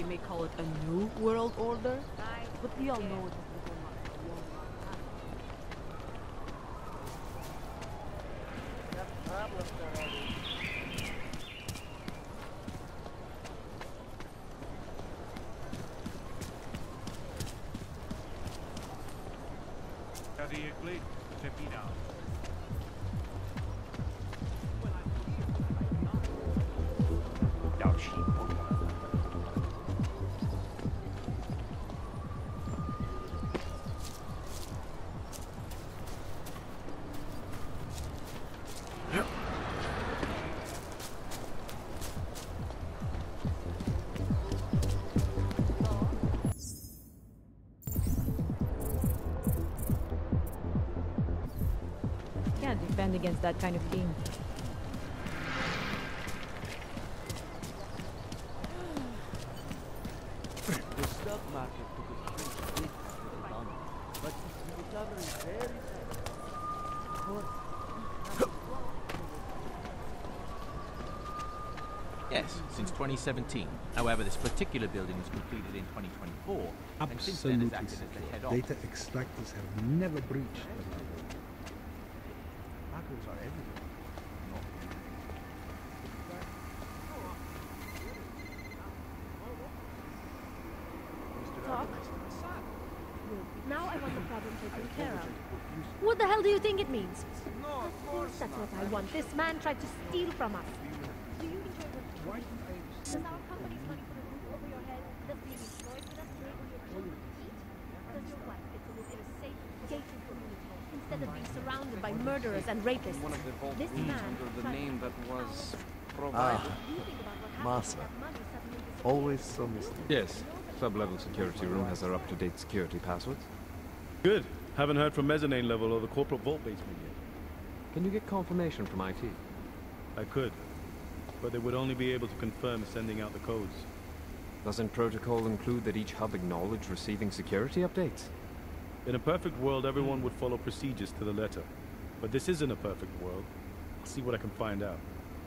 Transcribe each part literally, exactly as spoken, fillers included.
may call it a new world order, but we all know it. Can't defend against that kind of thing. The stock market took a huge hit with the economy, but it's recovering very fast. Yes, since twenty seventeen. However, this particular building was completed in twenty twenty-four, and since then has Absolutely acted as the secure. head office. Data extractors have never breached the law. Hackers are everywhere. Talk. Now I want the problem taken care of. What the hell do you think it means? No, Of course that's what I want. This man tried to steal from us. Do you enjoy what you do? Does our company's money put a roof over your head? Does being employed with us enable your children to eat? Does your wife get to live in a safe, gated community instead of being surrounded by murderers and rapists? One of the vault This rooms man under the tried name to that was provided. provided. You think about what happens Massa. when that money suddenly disappears. Always so mysterious. Yes, sub-level security room has our up-to-date security passwords. Good. Haven't heard from mezzanine level or the corporate vault basement yet. Can you get confirmation from I T? I could, but they would only be able to confirm sending out the codes. Doesn't protocol include that each hub acknowledge receiving security updates? In a perfect world, everyone would follow procedures to the letter. But this isn't a perfect world. I'll see what I can find out.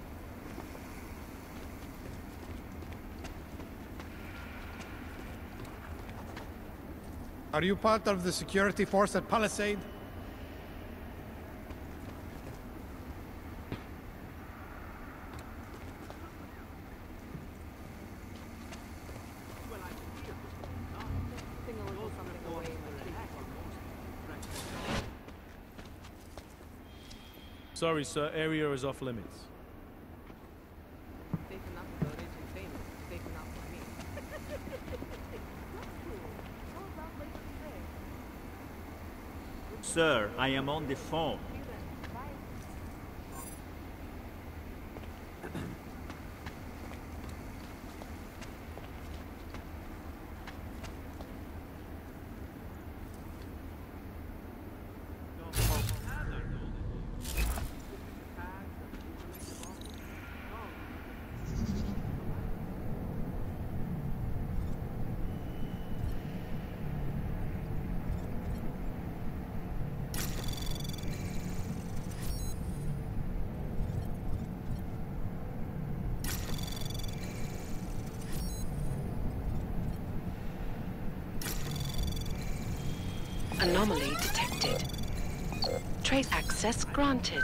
Are you part of the security force at Palisade? Sorry, sir. Area is off limits. Sir, I am on the phone. Anomaly detected. Trace access granted.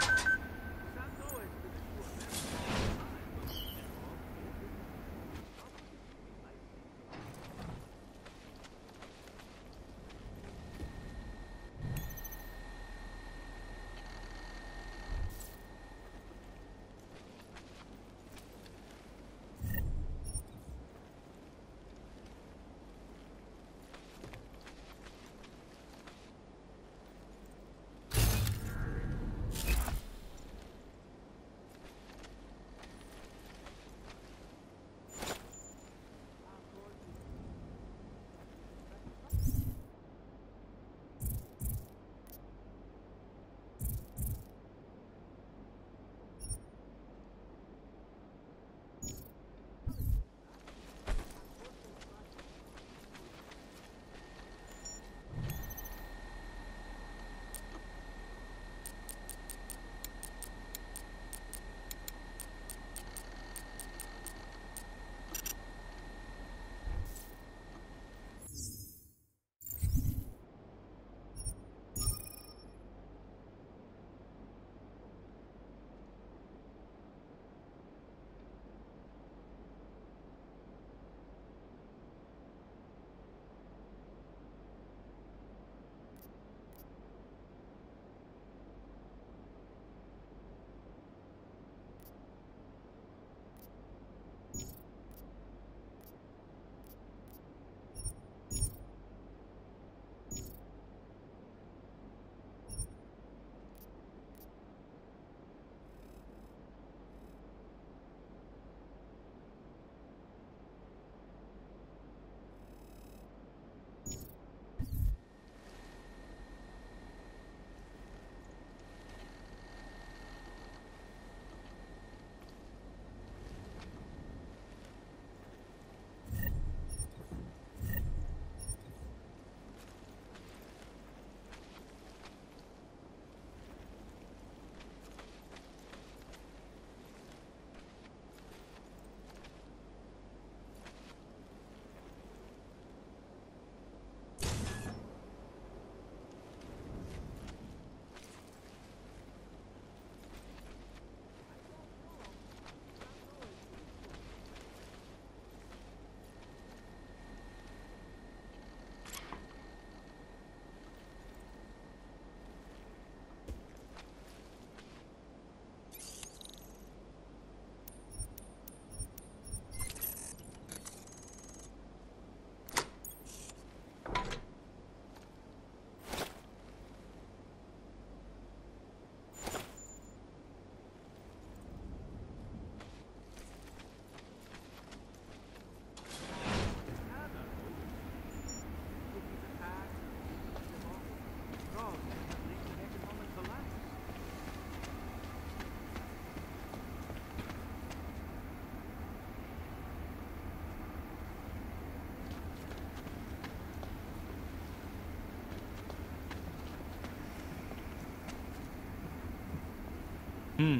Hmm.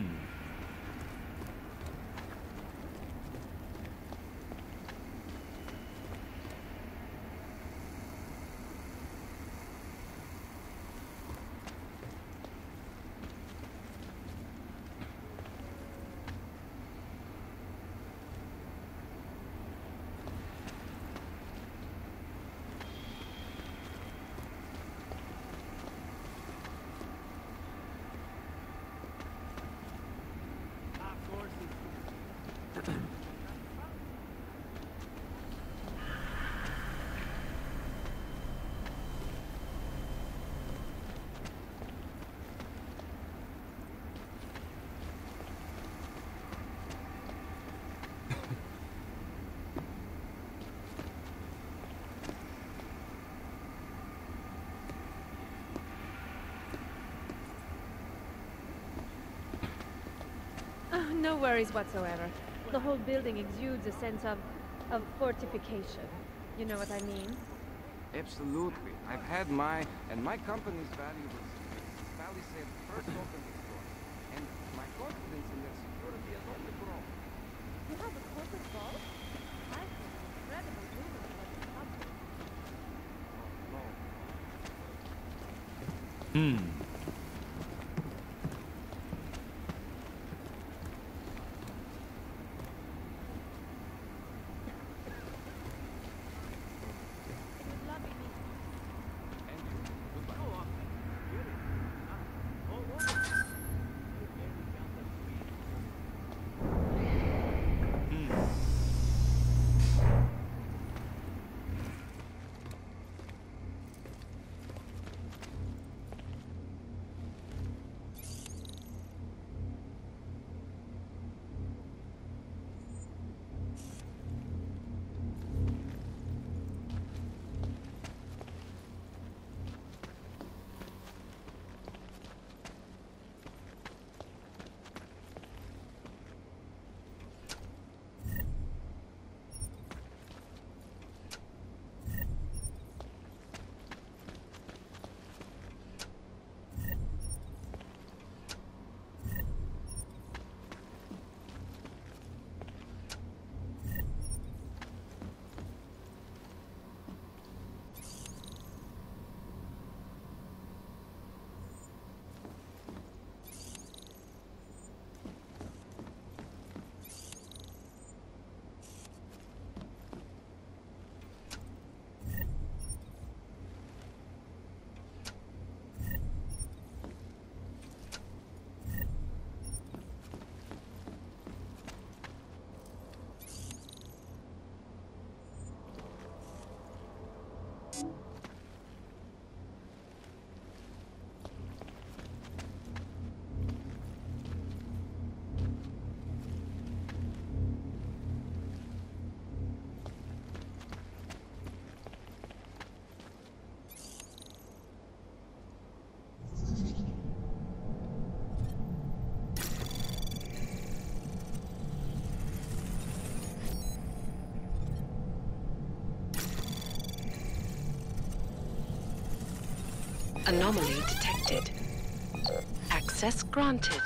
Oh, no worries whatsoever. The whole building exudes a sense of... of fortification. You know what I mean? Absolutely. I've had my... and my company's valuables Palisade first opened its doors. And my confidence in their security has only grown. You have a corporate vault? I have incredible rumors about the company. Oh, no. Hmm. Anomaly detected. Access granted.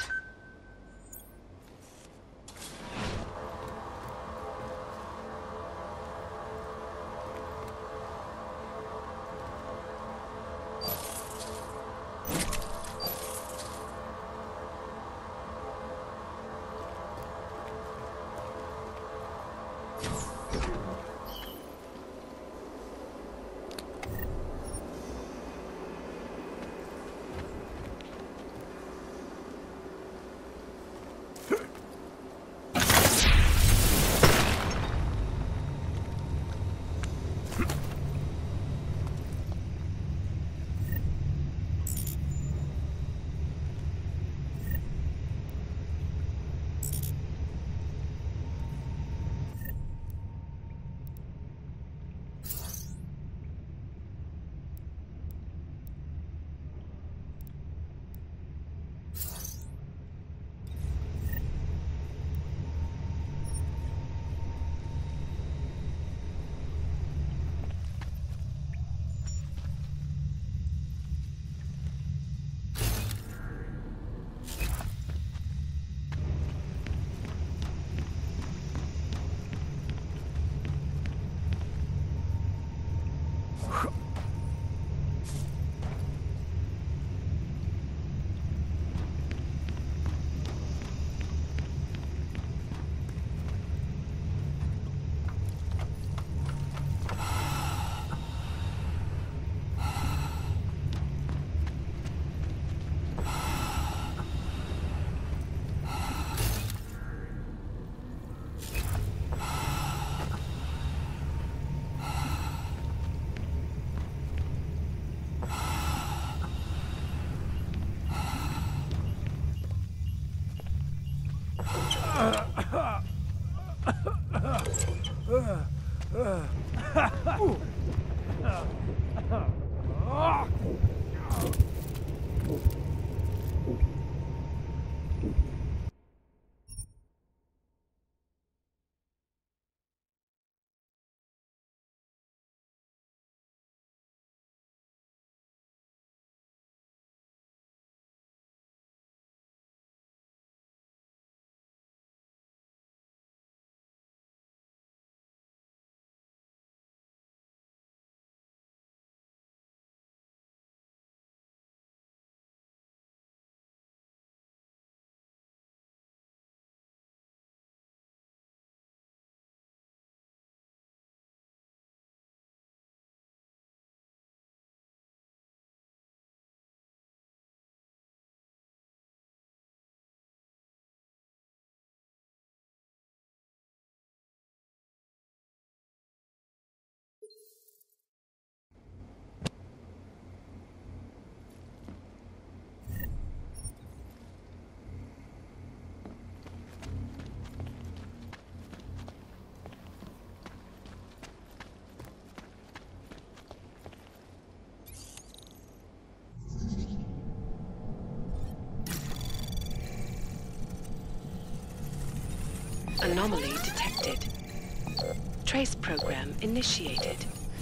Anomaly detected. Trace program initiated.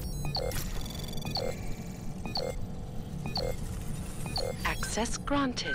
Access granted.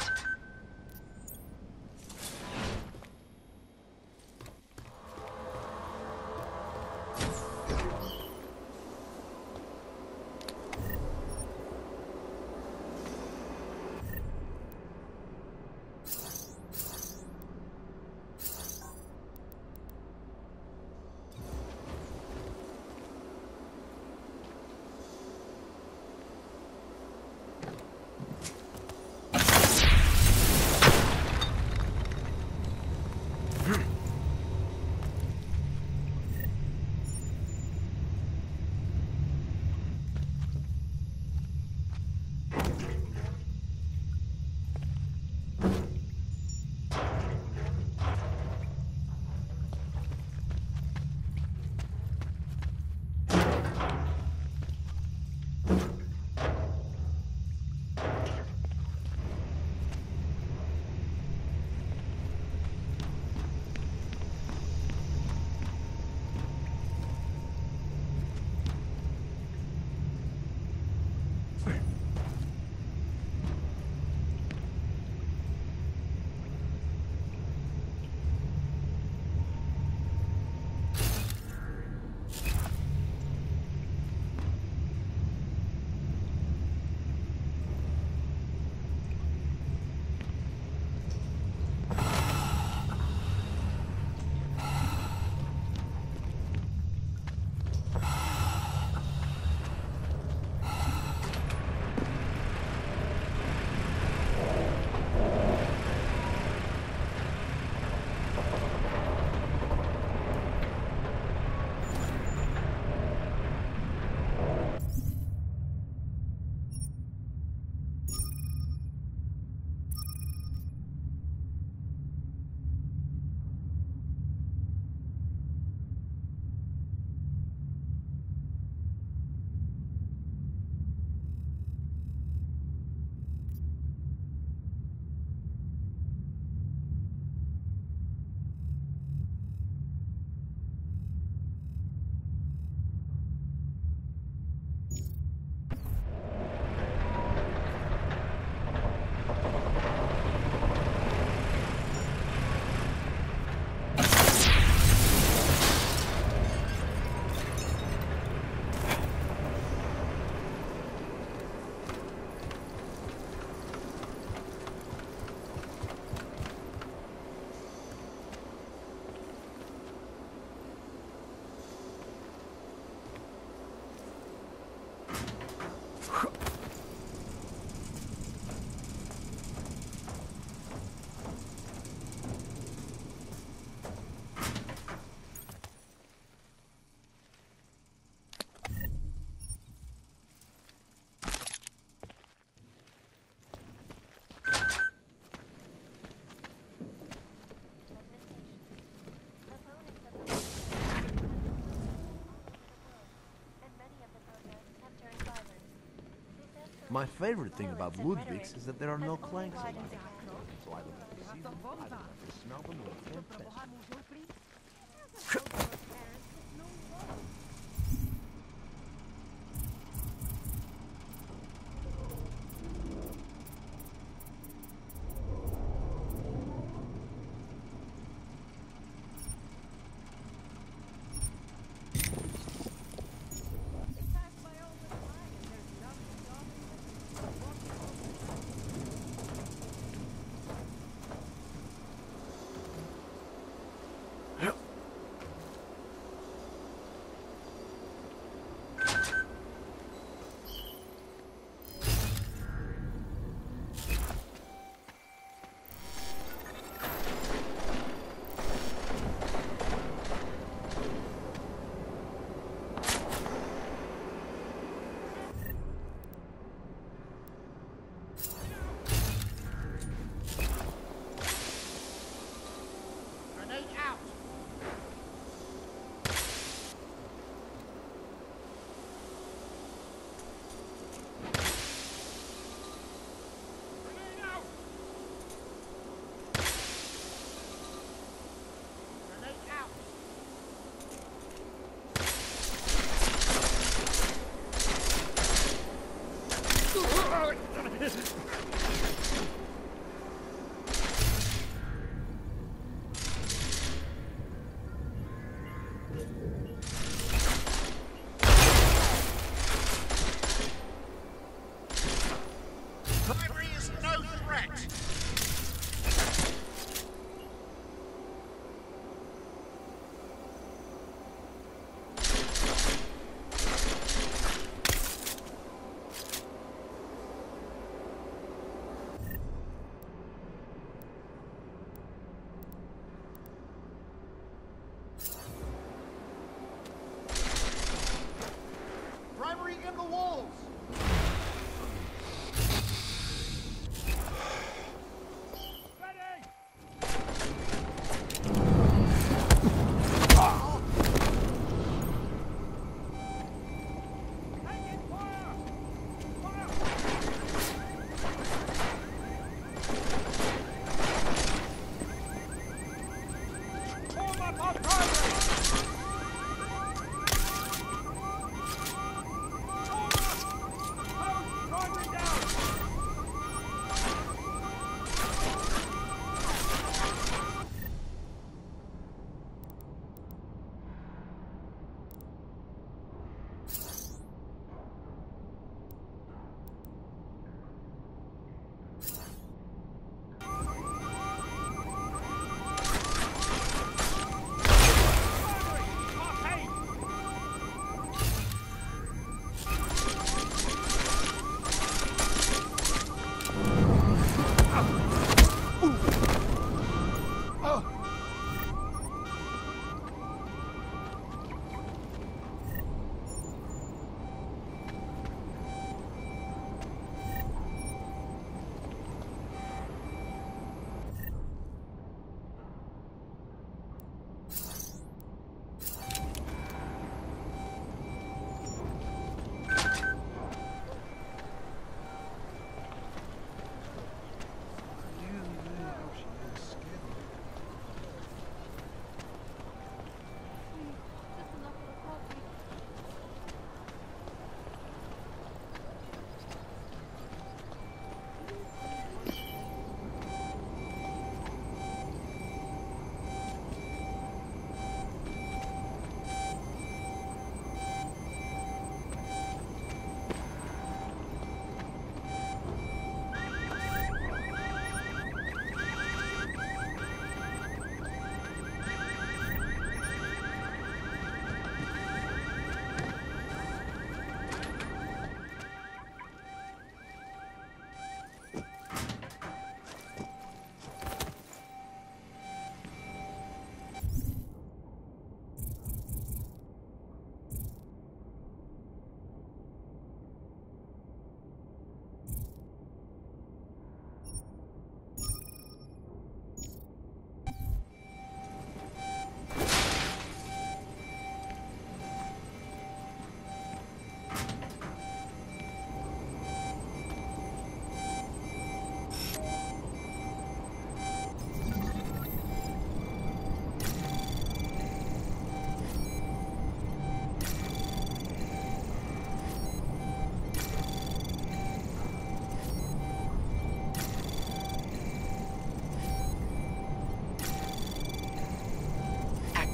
My favorite thing about Ludwig's is that there are no clanks allowed. So I don't have to see them, I don't have to smell them, or can't touch them.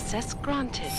Access granted.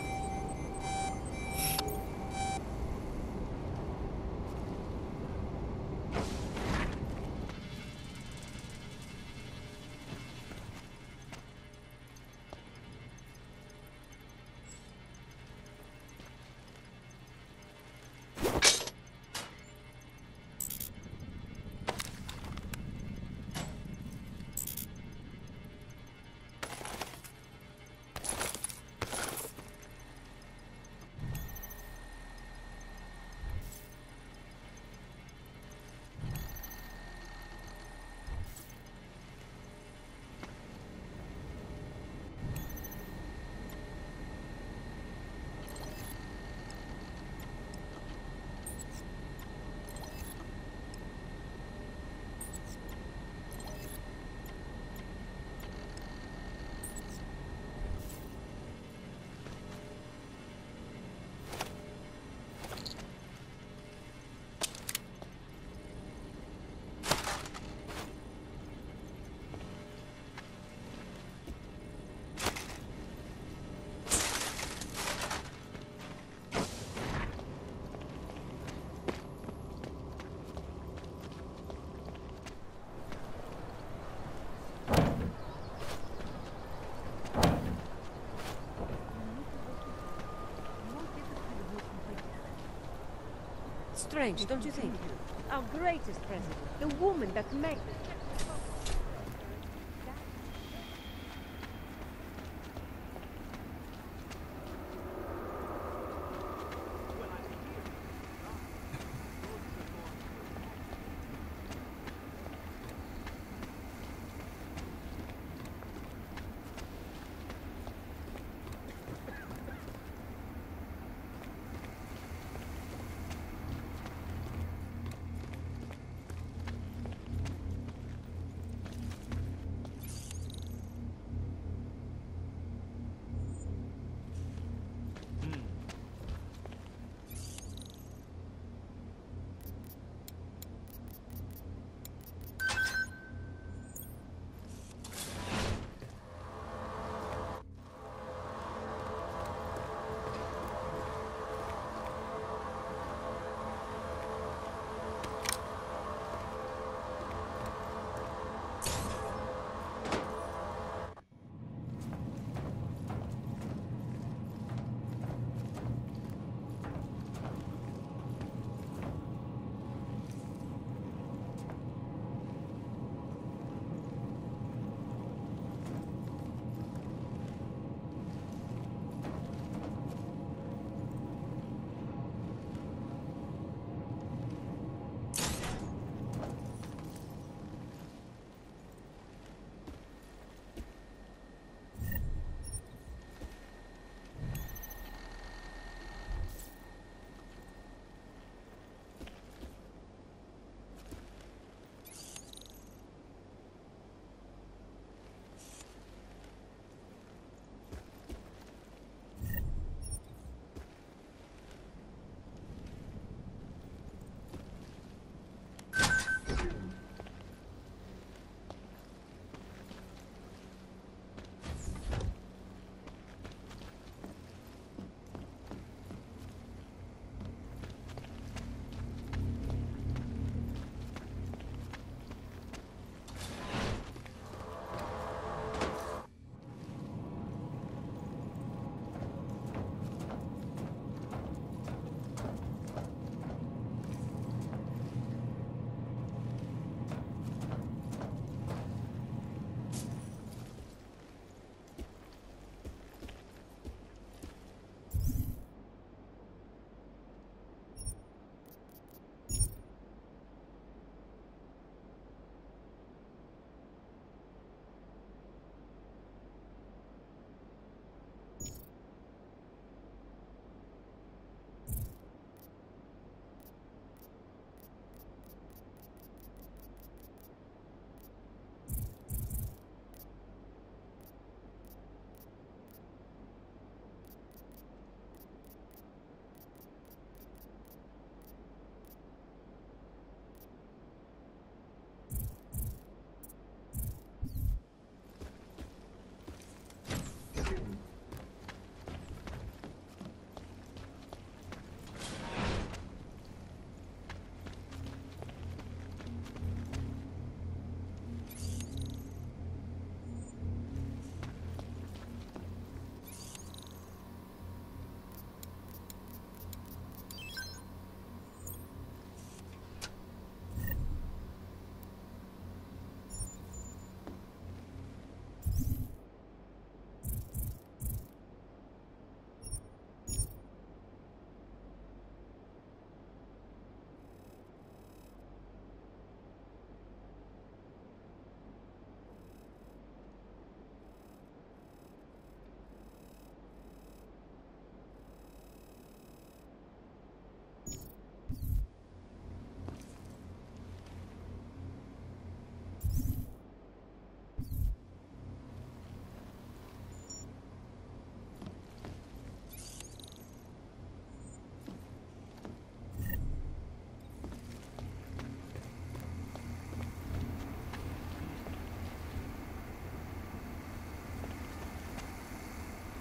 Strange, don't you think? Our greatest president, the woman that made...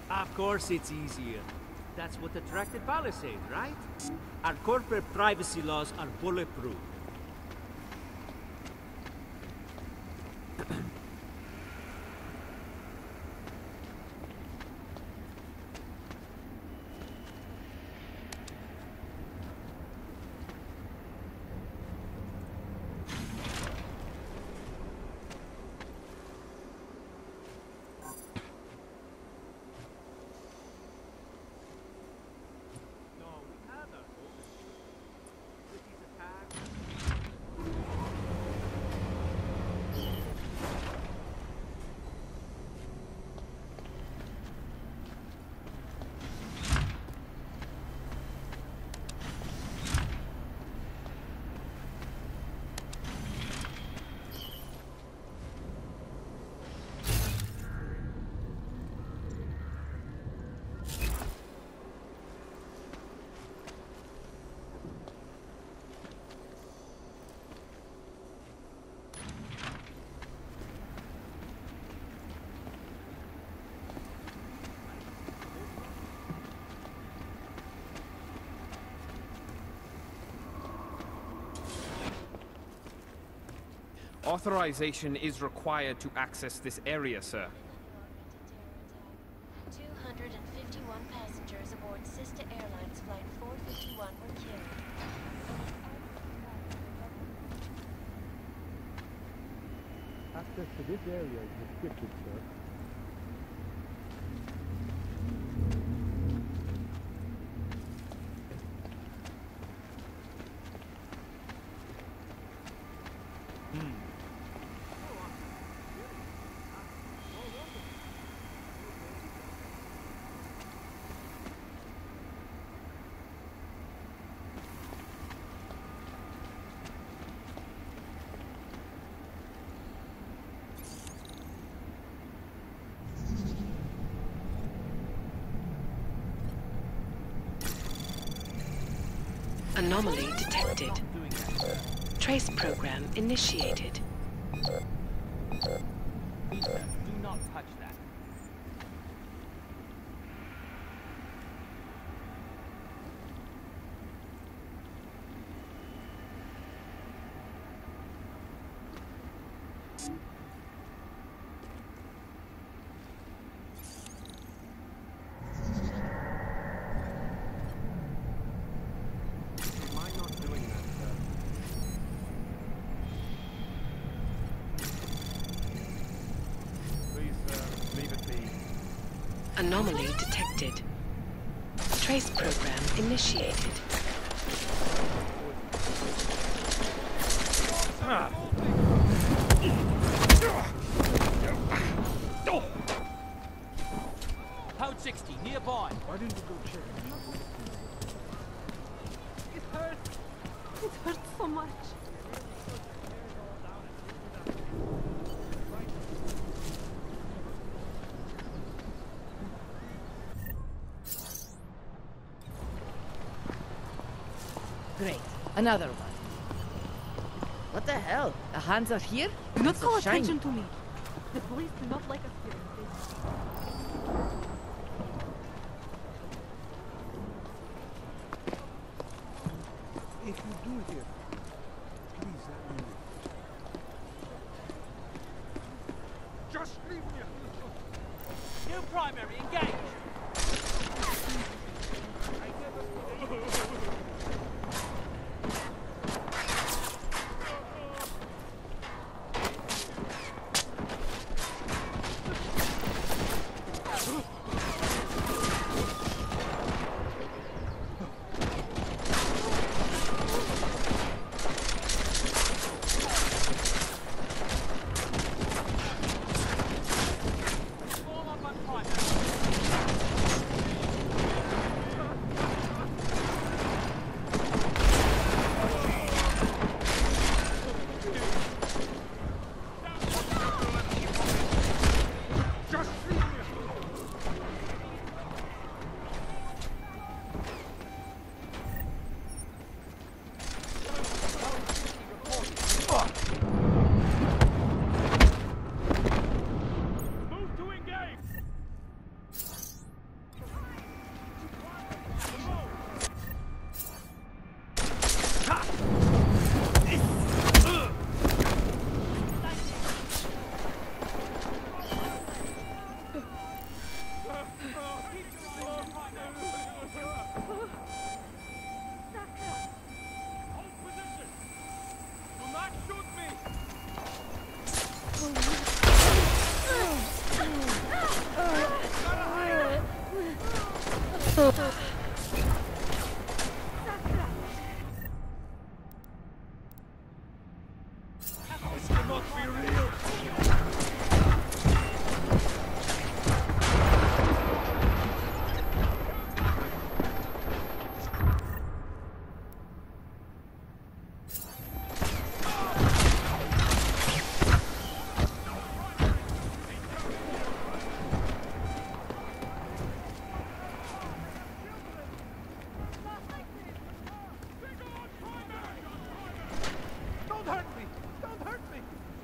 Of course it's easier. That's what attracted Palisade, right? Our corporate privacy laws are bulletproof. Authorization is required to access this area, sir. two hundred fifty-one passengers aboard Sister Airlines Flight four fifty-one were killed. Access to this area is restricted, sir. Anomaly detected. Trace program initiated. Lisa, do not touch that. Anomaly detected. Trace program initiated. Ah. Code sixty, nearby. Why didn't you go check? It hurts. It hurts so much. Great. Another one. What the hell? The hands are here? Do not It's call so shiny. attention to me. The police do not like us here. If you do hear, please let me know. Just leave me alone. New primary, engage! This cannot be real! Don't hurt me! Don't hurt me!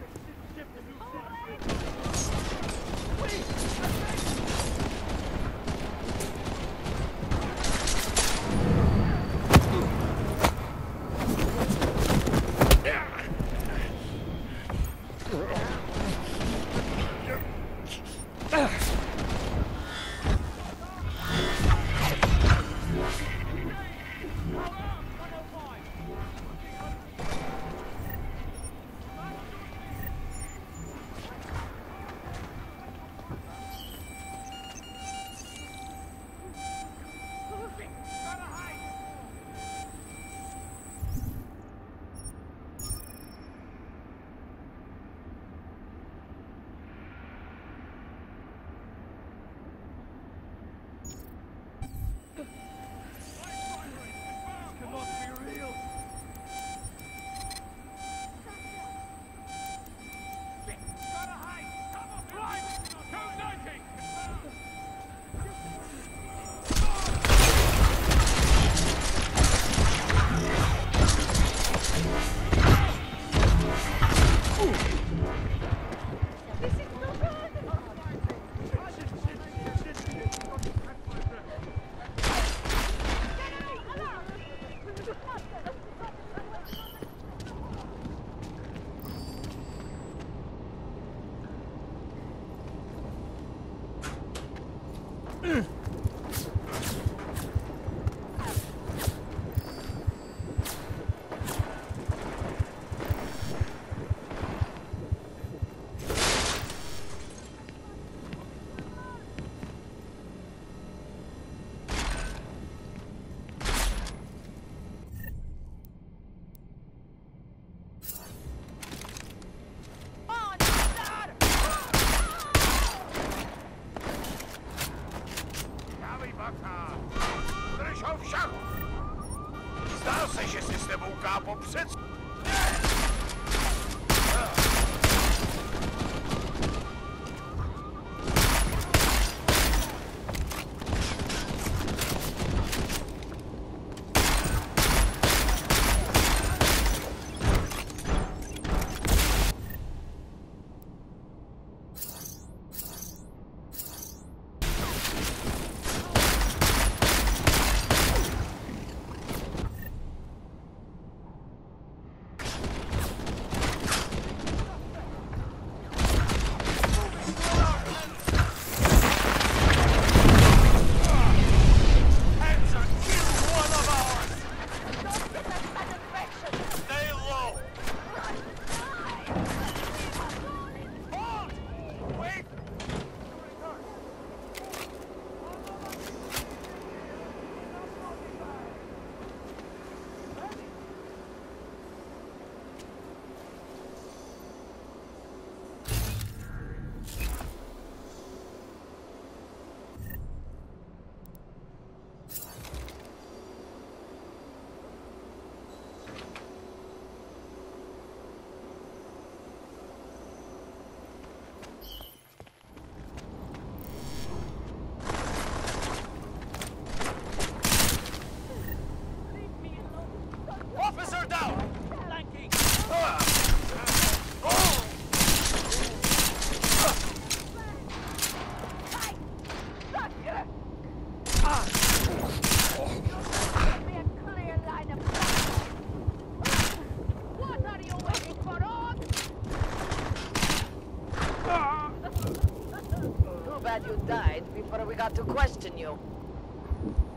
Zdál se, že si s tebou kápo před... Officer down! Flanking! What are you waiting for, on? Too bad you died before we got to question you.